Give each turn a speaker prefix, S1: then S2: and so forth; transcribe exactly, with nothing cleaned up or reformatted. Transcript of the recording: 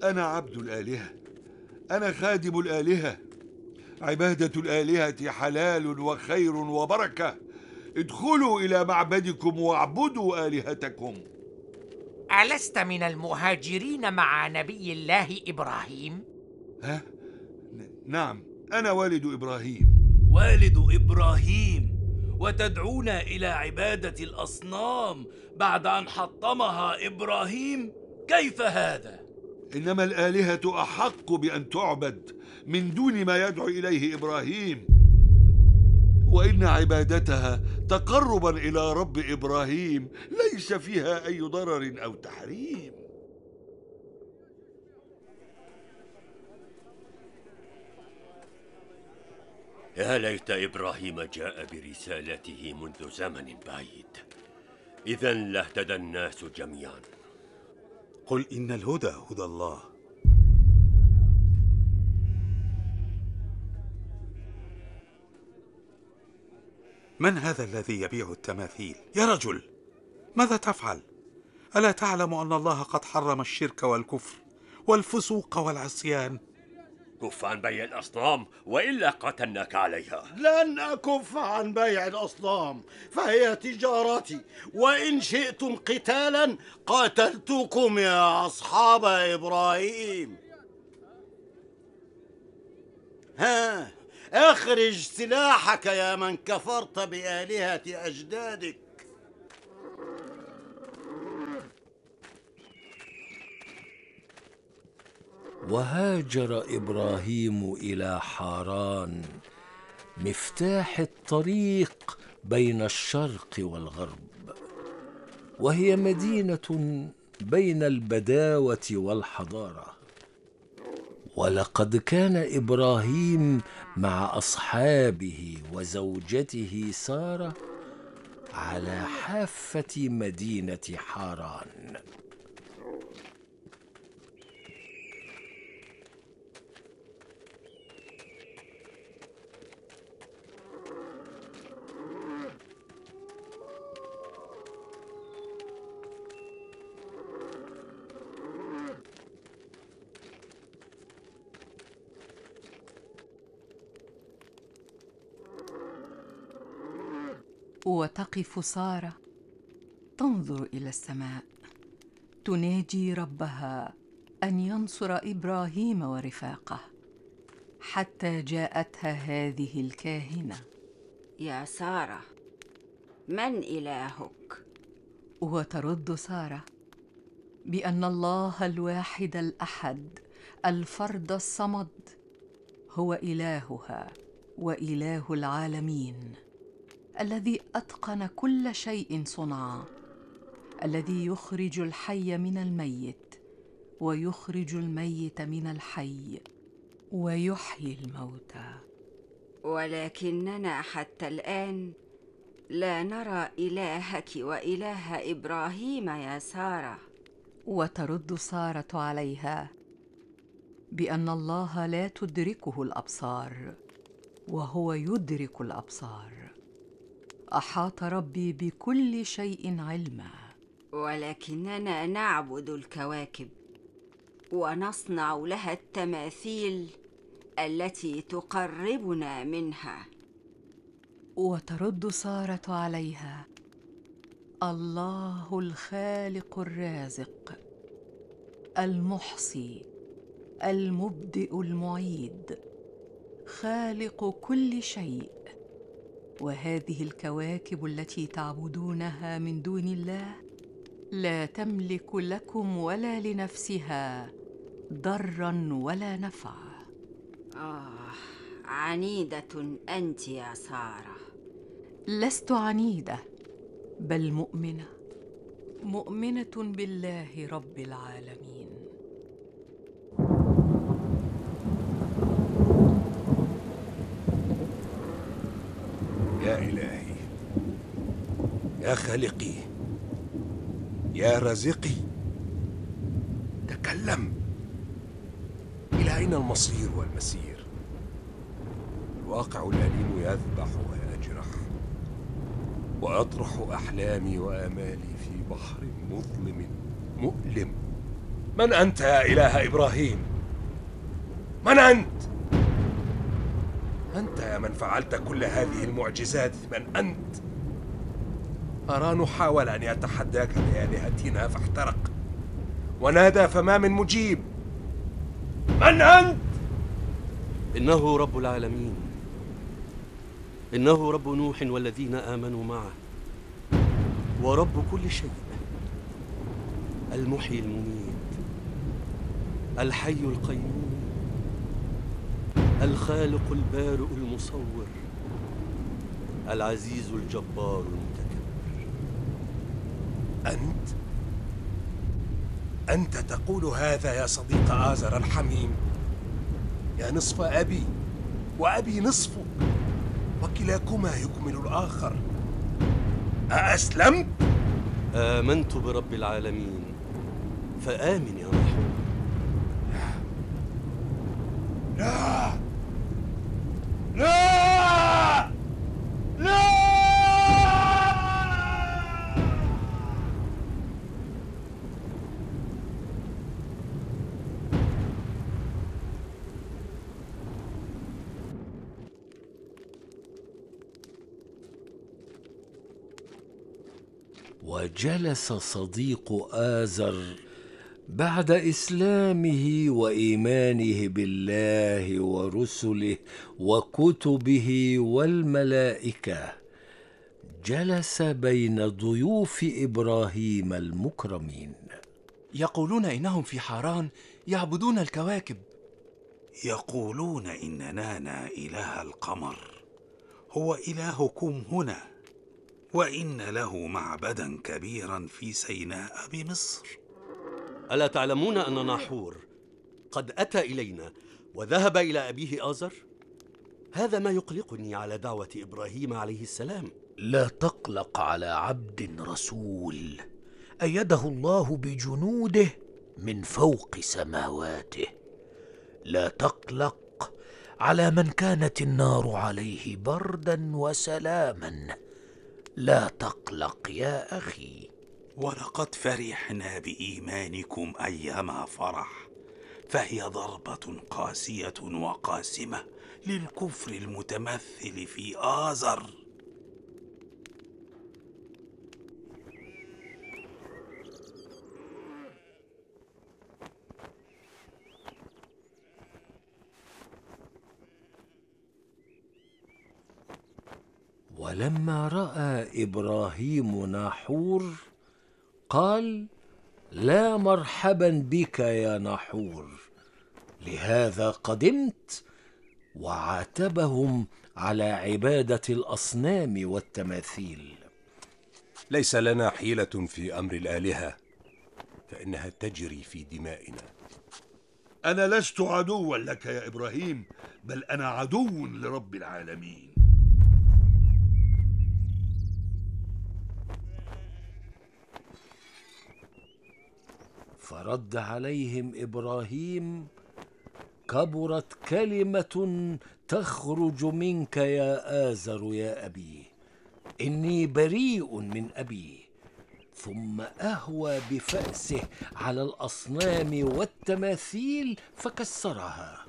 S1: أنا عبد الآلهة، أنا خادم الآلهة. عبادة الآلهة حلال وخير وبركة. ادخلوا إلى معبدكم واعبدوا آلهتكم.
S2: ألست من المهاجرين مع نبي الله إبراهيم؟
S1: ها؟ نعم، أنا والد إبراهيم.
S3: والد إبراهيم، وتدعونا إلى عبادة الأصنام بعد أن حطمها إبراهيم؟ كيف هذا؟
S1: إنما الآلهة أحق بأن تعبد من دون ما يدعو إليه إبراهيم، وإن عبادتها تقربا إلى رب إبراهيم ليس فيها أي ضرر أو تحريم.
S4: يا ليت إبراهيم جاء برسالته منذ زمن بعيد، إذا لاهتدى الناس جميعا.
S5: قل إن الهدى هدى الله. من هذا الذي يبيع التماثيل؟ يا رجل، ماذا تفعل؟ ألا تعلم أن الله قد حرم الشرك والكفر والفسوق والعصيان؟
S4: كف عن بيع الأصنام وإلا قتلناك عليها.
S6: لن أكف عن بيع الأصنام، فهي تجارتي، وإن شئتم قتالا قاتلتكم يا أصحاب إبراهيم. ها، اخرج سلاحك يا من كفرت بآلهة أجدادك.
S7: وهاجر إبراهيم إلى حاران، مفتاح الطريق بين الشرق والغرب، وهي مدينة بين البداوة والحضارة. ولقد كان إبراهيم مع أصحابه وزوجته سارة على حافة مدينة حاران.
S8: وتقف سارة تنظر إلى السماء تناجي ربها أن ينصر إبراهيم ورفاقه، حتى جاءتها هذه الكاهنة.
S9: يا سارة، من إلهك؟
S8: وترد سارة بأن الله الواحد الأحد الفرد الصمد هو إلهها وإله العالمين، الذي أتقن كل شيء صنعا، الذي يخرج الحي من الميت ويخرج الميت من الحي ويحيي الموتى.
S9: ولكننا حتى الآن لا نرى إلهك وإله إبراهيم يا سارة.
S8: وترد سارة عليها بأن الله لا تدركه الأبصار وهو يدرك الأبصار. أحاط ربي بكل شيء علما.
S9: ولكننا نعبد الكواكب ونصنع لها التماثيل التي تقربنا منها.
S8: وترد سارة عليها: الله الخالق الرازق المحصي المبدئ المعيد، خالق كل شيء، وهذه الكواكب التي تعبدونها من دون الله لا تملك لكم ولا لنفسها ضرا ولا نفعا.
S9: آه، عنيدة أنت يا سارة.
S8: لست عنيدة، بل مؤمنة، مؤمنة بالله رب العالمين.
S10: يا إلهي، يا خالقي، يا رازقي، تكلم. إلى أين المصير والمسير؟ الواقع الأليم يذبح ويجرح، وأطرح أحلامي وآمالي في بحر مظلم مؤلم. من أنت يا إله إبراهيم؟ من أنت؟ أنت يا من فعلت كل هذه المعجزات، من أنت؟ أران حاول أن يتحداك بآلهتنا فاحترق، ونادى فما من مجيب. من أنت؟
S11: إنه رب العالمين، إنه رب نوح والذين آمنوا معه، ورب كل شيء، المحيي المميت، الحي القيوم، الخالق البارئ المصور، العزيز الجبار المتكبر.
S10: أنت؟ أنت تقول هذا يا صديق آزر الحميم؟ يا نصف أبي وأبي نصفك، وكلاكما يكمل الآخر. أأسلمت؟
S11: آمنت برب العالمين، فآمن يا نحور.
S10: لا لا لا
S7: وجلس صديق آزر بعد إسلامه وإيمانه بالله ورسله وكتبه والملائكة، جلس بين ضيوف إبراهيم المكرمين.
S12: يقولون إنهم في حاران يعبدون الكواكب.
S5: يقولون إن نانا إله القمر هو إلهكم هنا، وإن له معبدا كبيرا في سيناء بمصر.
S11: ألا تعلمون أن ناحور قد أتى إلينا وذهب إلى أبيه آزر؟ هذا ما يقلقني على دعوة إبراهيم عليه السلام.
S2: لا تقلق على عبد رسول أيده الله بجنوده من فوق سماواته. لا تقلق على من كانت النار عليه بردا وسلاما. لا تقلق يا أخي.
S5: ولقد فرحنا بإيمانكم أيما فرح، فهي ضربة قاسية وقاسمة للكفر المتمثل في آزر.
S7: ولما رأى إبراهيم ناحور قال: لا مرحبا بك يا ناحور، لهذا قدمت؟ وعاتبهم على عبادة الأصنام والتماثيل.
S10: ليس لنا حيلة في أمر الآلهة، فإنها تجري في دمائنا.
S1: أنا لست عدوا لك يا إبراهيم، بل أنا عدو لرب العالمين.
S7: فرد عليهم إبراهيم: كبرت كلمة تخرج منك يا آزر يا أبي، إني بريء من أبي. ثم أهوى بفأسه على الأصنام والتماثيل فكسرها.